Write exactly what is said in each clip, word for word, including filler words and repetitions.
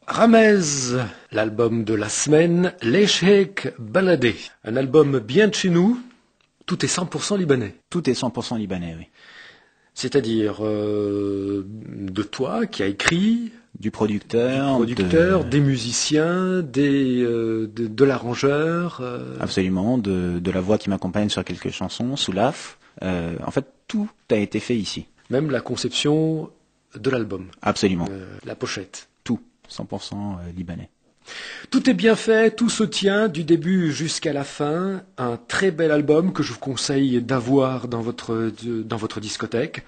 Ramez, l'album de la semaine, Lecheikh Baladé. Un album bien de chez nous, tout est cent pour cent libanais. Tout est cent pour cent libanais, oui. C'est-à-dire euh, de toi qui a écrit, du producteur, du producteur de... des musiciens, des, euh, de, de l'arrangeur. Euh... Absolument, de, de la voix qui m'accompagne sur quelques chansons, Soulaf. Euh, en fait, tout a été fait ici. Même la conception de l'album. Absolument. Euh, la pochette. Tout, cent pour cent libanais. Tout est bien fait, tout se tient du début jusqu'à la fin. Un très bel album que je vous conseille d'avoir dans votre, dans votre discothèque.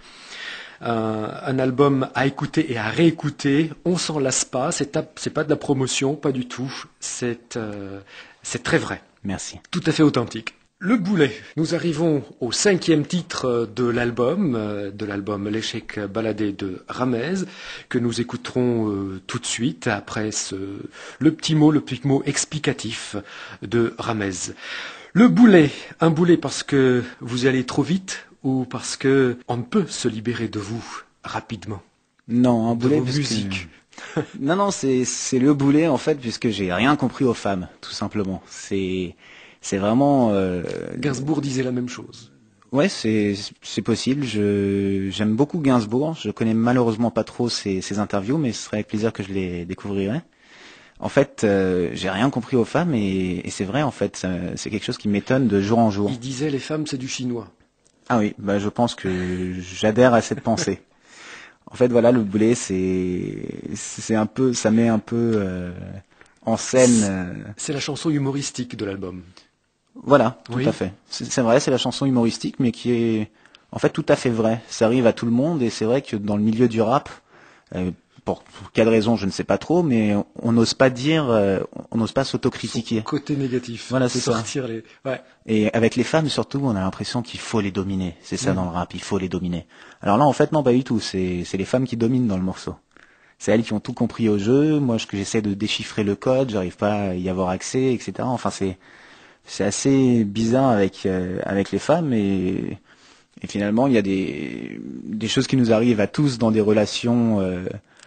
Un, un album à écouter et à réécouter. On s'en lasse pas. C'est, c'est pas de la promotion, pas du tout. C'est, euh, c'est très vrai. Merci. Tout à fait authentique. Le boulet. Nous arrivons au cinquième titre de l'album, de l'album Lecheikh Baladé de Ramez, que nous écouterons euh, tout de suite après ce, le petit mot, le petit mot explicatif de Ramez. Le boulet, un boulet parce que vous allez trop vite ou parce que on ne peut se libérer de vous rapidement. Non, un boulet. De vos musiques. Que... non, non, c'est c'est le boulet en fait puisque j'ai rien compris aux femmes, tout simplement. C'est C'est vraiment... Euh... Gainsbourg disait la même chose. Ouais, c'est c'est possible. Je j'aime beaucoup Gainsbourg. Je connais malheureusement pas trop ses, ses interviews, mais ce serait avec plaisir que je les découvrirais. En fait, euh, j'ai rien compris aux femmes et, et c'est vrai. En fait, c'est quelque chose qui m'étonne de jour en jour. Il disait les femmes c'est du chinois. Ah oui, bah je pense que j'adhère à cette pensée. En fait, voilà, le boulet, c'est c'est un peu, ça met un peu euh, en scène. Euh... C'est la chanson humoristique de l'album. Voilà, tout oui. à fait. C'est vrai, c'est la chanson humoristique, mais qui est en fait tout à fait vraie. Ça arrive à tout le monde, et c'est vrai que dans le milieu du rap, euh, pour, pour quelle raison, je ne sais pas trop, mais on n'ose pas dire, euh, on n'ose pas s'autocritiquer. Côté négatif. Voilà, c'est ça. Sortir les... ouais. Et avec les femmes surtout, on a l'impression qu'il faut les dominer. C'est ça mmh. dans le rap, il faut les dominer. Alors là, en fait, non, pas du tout. C'est c'est les femmes qui dominent dans le morceau. C'est elles qui ont tout compris au jeu. Moi, je, que j'essaie de déchiffrer le code, j'arrive pas à y avoir accès, et cetera. Enfin, c'est c'est assez bizarre avec euh, avec les femmes et, et finalement il y a des des choses qui nous arrivent à tous dans des relations euh,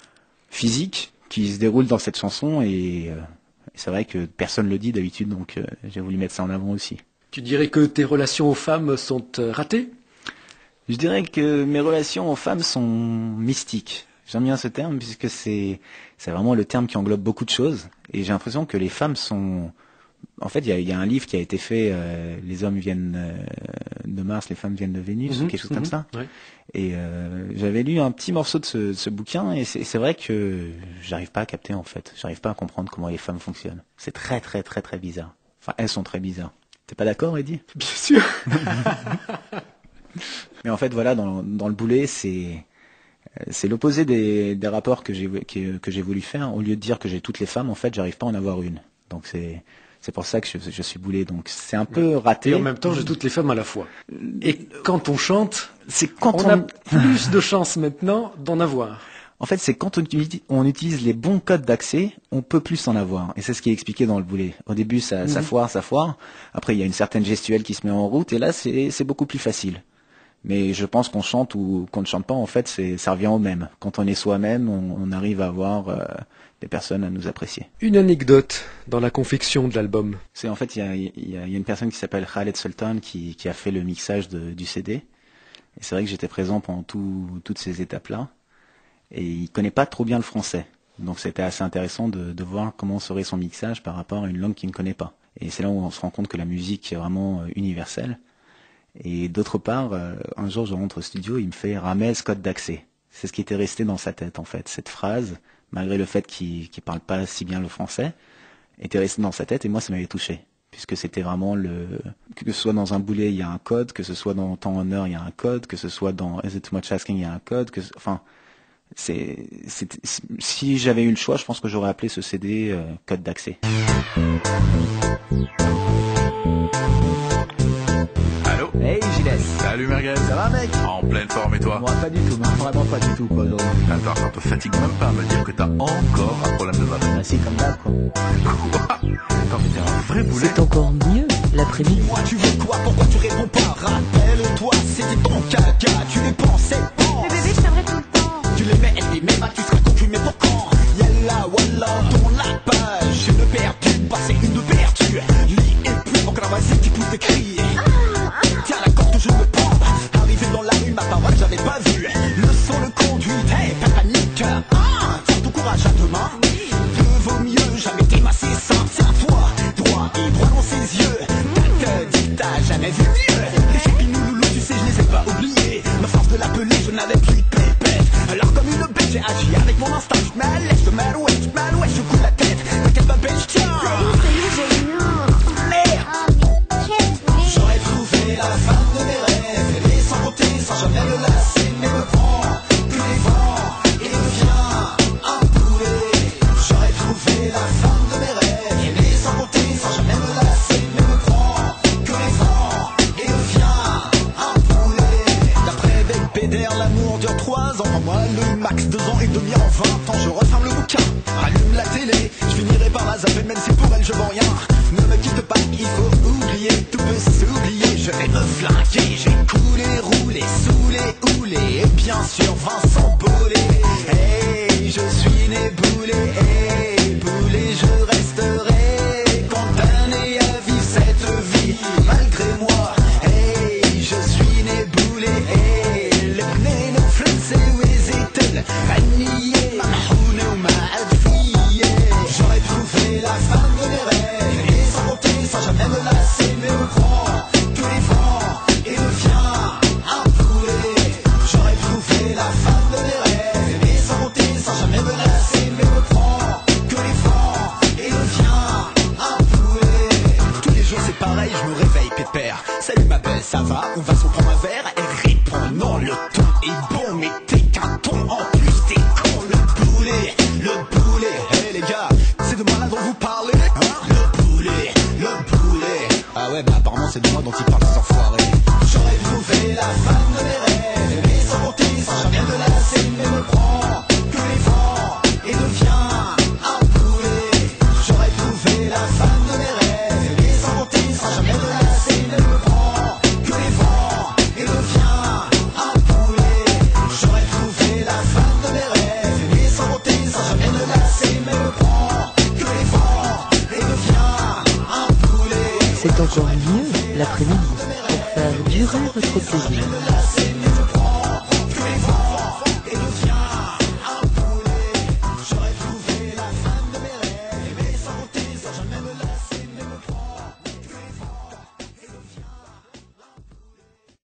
physiques qui se déroulent dans cette chanson et, euh, et c'est vrai que personne le dit d'habitude, donc euh, j'ai voulu mettre ça en avant aussi. Tu dirais que tes relations aux femmes sont euh, ratées ? Je dirais que mes relations aux femmes sont mystiques. J'aime bien ce terme puisque c'est c'est vraiment le terme qui englobe beaucoup de choses et j'ai l'impression que les femmes sont... En fait, il y a, y a un livre qui a été fait, euh, les hommes viennent euh, de Mars, les femmes viennent de Vénus, mmh, ou quelque chose mmh, comme ça. Ouais. Et euh, j'avais lu un petit morceau de ce, de ce bouquin, et c'est vrai que j'arrive pas à capter, en fait. J'arrive pas à comprendre comment les femmes fonctionnent. C'est très, très, très, très bizarre. Enfin, elles sont très bizarres. T'es pas d'accord, Eddie ? Bien sûr. Mais en fait, voilà, dans, dans le boulet, c'est c'est l'opposé des, des rapports que j'ai que, que j'ai voulu faire. Au lieu de dire que j'ai toutes les femmes, en fait, j'arrive pas à en avoir une. Donc c'est C'est pour ça que je, je suis boulet, donc c'est un peu raté. Et en même temps, j'ai toutes les femmes à la fois. Et quand on chante, c'est quand on, on a plus de chances maintenant d'en avoir. En fait, c'est quand on, on utilise les bons codes d'accès, on peut plus en avoir. Et c'est ce qui est expliqué dans le boulet. Au début, ça, mmh. ça foire, ça foire. Après, il y a une certaine gestuelle qui se met en route, et là, c'est, c'est beaucoup plus facile. Mais je pense qu'on chante ou qu'on ne chante pas, en fait, c'est, ça revient au même. Quand on est soi-même, on, on arrive à avoir euh, des personnes à nous apprécier. Une anecdote dans la confection de l'album. C'est en fait, il y a, y, a, y a une personne qui s'appelle Khaled Sultan qui, qui a fait le mixage de, du C D. Et c'est vrai que j'étais présent pendant tout, toutes ces étapes-là. Et il connaît pas trop bien le français. Donc c'était assez intéressant de, de voir comment serait son mixage par rapport à une langue qu'il ne connaît pas. Et c'est là où on se rend compte que la musique est vraiment universelle. Et d'autre part, euh, un jour je rentre au studio, il me fait Ramez code d'accès. C'est ce qui était resté dans sa tête en fait. Cette phrase, malgré le fait qu'il ne parle pas si bien le français, était restée dans sa tête et moi ça m'avait touché. Puisque c'était vraiment le... Que ce soit dans un boulet, il y a un code, que ce soit dans Temps en heure, il y a un code, que ce soit dans Is it too much asking, il y a un code, que... Enfin, c'est... c'est... Si j'avais eu le choix, je pense que j'aurais appelé ce C D euh, code d'accès. Allô ? Hey Gilles. Salut Merguez. Ça va mec ? En pleine forme et toi ? Moi pas du tout, mais vraiment pas du tout quoi. Donc. Attends, ça te fatigue même pas à me dire que t'as encore un problème de voix. Bah si, comme d'hab quoi. Quoi ? Attends, mais t'es un vrai boulet. C'est encore mieux l'après-midi. Moi tu veux quoi ? Pourquoi tu réponds pas ? Rappelle-toi, c'était ton caca, tu les pensais pas. Mais bébé, je t'aimerais tout le temps. Tu les mets, elle les met pas, tu seras con, tu mets pour quand ? Yalla, wallah, courage à demain. De vaut mieux jamais t'émasser sain. C'est à toi, droit et droit dans ses yeux. T'as dit que t'as jamais vu mieux. Les chépinous loulous, tu sais, je les ai pas oubliés. Ma force de l'appeler, je n'avais plus de pépette. Alors comme une bête, j'ai agi avec mon instinct. Je te mets à l'aise, je te mets à l'ouest, je te mets à l'ouest, je coupe la tête. T'inquiète pas, belle, je tiens. J'aurais trouvé la femme de mes rêves. Elle est sans compter, sans jamais me lasser. Mais me prend que les vents et devient un poulet. J'aurais trouvé la femme de mes rêves. Elle est sans compter, sans jamais me lasser. Mais me prend que les vents et devient un poulet. D'après Bec Pédère, l'amour dure trois ans. En moi le max, deux ans et demi en vingt ans. Je referme le bouquin, allume la télé. Je finirai par la zapper, même si pour elle je vends rien. Ne me quitte pas, il faut oublier, tout peut s'oublier. Je vais me flinguer, j'ai coulé, roulé, saoulé, houlé. Et bien sûr Vincent Bollé. Hey, je suis né boulet, hey, boulet, je resterai condamné à vivre cette vie malgré moi. Hey, je suis né boulet, hey, le pneu ne flunse ou hésite, manier, mahhoune ou ma'adfiye. J'aurais trouvé la femme de mes rêves. Et sans compter, sans jamais me lasser, mais me prend que les vents et devient un poulet. J'aurais trouvé la femme de mes rêves. Et sans compter, sans jamais me lasser, mais me prend que les vents et devient un poulet. Tous les jours c'est pareil, je me réveille pépère. Salut ma belle, ça va? On va se prendre un verre. Elle répond non, le ton est bon, mais t'es qu'un ton en plus, t'es con. Le poulet, le poulet. Hey les gars, c'est de moi là dont vous parlez, hein? Le poulet, le poulet. Ah ouais, bah apparemment c'est de moi dont ils parlent, ces enfoirés. J'aurais trouvé la femme de mes rêves. Mais sans compter, sans jamais me lasser, mais me prend que les vents et devient un poulet. J'aurais trouvé la femme de mes rêves. Mais sans compter, sans jamais me lasser, mais me prend que les vents et devient un poulet. J'aurais trouvé la femme de mes rêves. Mais sans compter, sans jamais me lasser, mais me prend que les vents et devient un poulet. C'est encore mieux l'après-midi pour faire durer votre plaisir.